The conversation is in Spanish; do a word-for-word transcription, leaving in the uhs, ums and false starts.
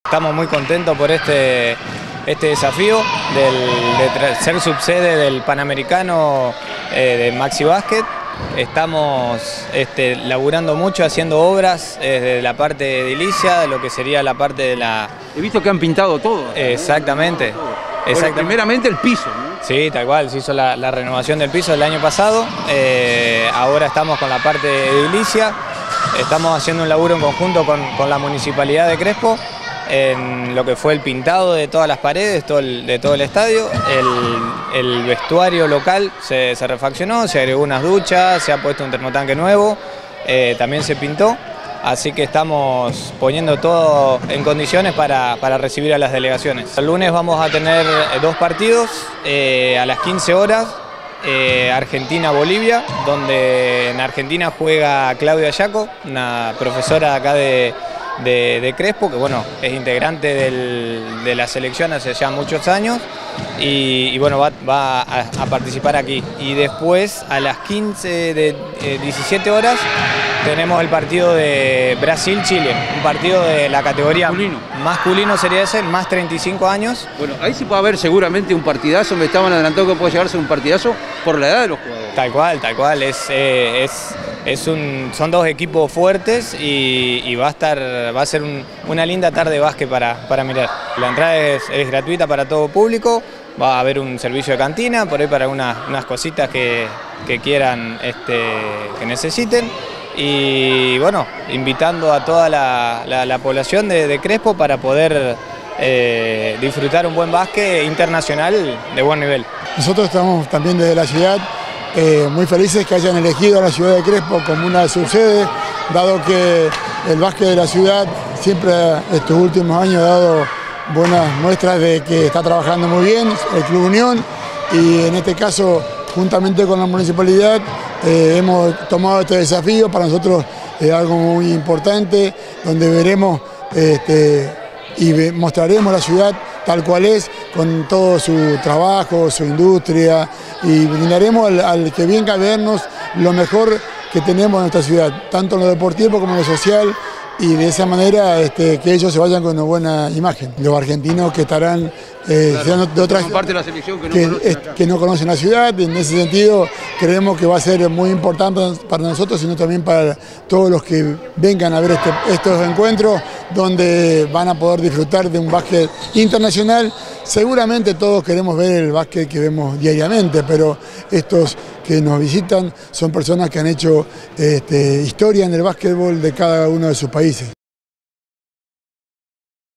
Estamos muy contentos por este, este desafío del, de ser subsede del Panamericano eh, de Maxi Básquet. Estamos este, laburando mucho, haciendo obras desde la parte de edilicia, de lo que sería la parte de la... He visto que han pintado todo. Exactamente. Todo. Exactamente. Bueno, primeramente el piso, ¿no? Sí, tal cual, se hizo la, la renovación del piso el año pasado. Eh, ahora estamos con la parte de edilicia. Estamos haciendo un laburo en conjunto con, con la Municipalidad de Crespo en lo que fue el pintado de todas las paredes, todo el, de todo el estadio. El, el vestuario local se, se refaccionó, se agregó unas duchas, se ha puesto un termotanque nuevo, eh, también se pintó. Así que estamos poniendo todo en condiciones para, para recibir a las delegaciones. El lunes vamos a tener dos partidos eh, a las quince horas. Eh, Argentina-Bolivia, donde en Argentina juega Claudia Yaco, una profesora acá de, de, de Crespo, que bueno, es integrante del, de la selección hace ya muchos años y, y bueno, va, va a, a participar aquí. Y después a las quince de eh, diecisiete horas tenemos el partido de Brasil-Chile, un partido de la categoría masculino. masculino sería ese, más treinta y cinco años. Bueno, ahí se puede haber seguramente un partidazo, me estaban adelantando que puede llegarse un partidazo por la edad de los jugadores. Tal cual, tal cual, es, eh, es, es un, son dos equipos fuertes y, y va a estar, va a ser un, una linda tarde de básquet para, para mirar. La entrada es, es gratuita para todo público, va a haber un servicio de cantina, por ahí para unas, unas cositas que, que quieran, este, que necesiten. Y bueno, invitando a toda la, la, la población de, de Crespo para poder eh, disfrutar un buen básquet internacional de buen nivel. Nosotros estamos también desde la ciudad eh, muy felices que hayan elegido a la ciudad de Crespo como una subsede, dado que el básquet de la ciudad siempre estos últimos años ha dado buenas muestras de que está trabajando muy bien el Club Unión y en este caso juntamente con la municipalidad eh, hemos tomado este desafío. Para nosotros es algo muy importante, donde veremos este, y mostraremos la ciudad tal cual es, con todo su trabajo, su industria, y brindaremos al, al que venga a vernos lo mejor que tenemos en nuestra ciudad, tanto en lo deportivo como en lo social, y de esa manera este, que ellos se vayan con una buena imagen. Los argentinos que estarán eh, claro, de otras parte de la selección que no, que, conocen es, que no conocen la ciudad, en ese sentido creemos que va a ser muy importante para nosotros, sino también para todos los que vengan a ver este, estos encuentros, donde van a poder disfrutar de un básquet internacional. Seguramente todos queremos ver el básquet que vemos diariamente, pero estos que nos visitan son personas que han hecho este, historia en el básquetbol de cada uno de sus países.